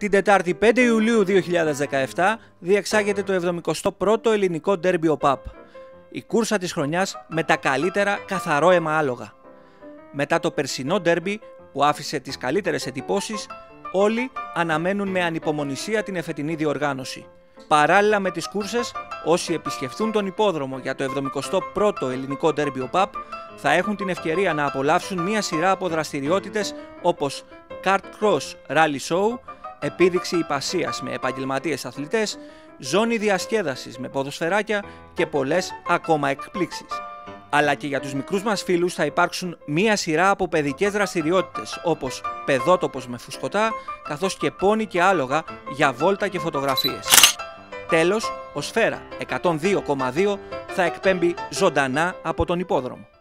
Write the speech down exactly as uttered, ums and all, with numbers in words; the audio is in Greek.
Την Τετάρτη πέντε Ιουλίου δύο χιλιάδες δεκαεπτά διεξάγεται το εβδομηκοστό πρώτο ελληνικό ντέρμπι ΟΠΑΠ. Η κούρσα της χρονιάς με τα καλύτερα καθαρόαιμα άλογα. Μετά το περσινό ντέρμπι που άφησε τις καλύτερες εντυπώσεις, όλοι αναμένουν με ανυπομονησία την εφετινή διοργάνωση. Παράλληλα με τις κούρσες, όσοι επισκεφθούν τον υπόδρομο για το εβδομηκοστό πρώτο ελληνικό ντέρμπι ΟΠΑΠ θα έχουν την ευκαιρία να απολαύσουν μία σειρά από δραστηριότητες όπως Kart Cross Rally Show, επίδειξη υπασίας με επαγγελματίες αθλητές, ζώνη διασκέδασης με ποδοσφαιράκια και πολλές ακόμα εκπλήξεις. Αλλά και για τους μικρούς μας φίλους θα υπάρξουν μία σειρά από παιδικές δραστηριότητες όπως παιδότοπος με φουσκωτά, καθώς και πόνι και άλογα για βόλτα και φωτογραφίες. Τέλος, ο Σφαίρα εκατόν δύο κόμμα δύο θα εκπέμπει ζωντανά από τον υπόδρομο.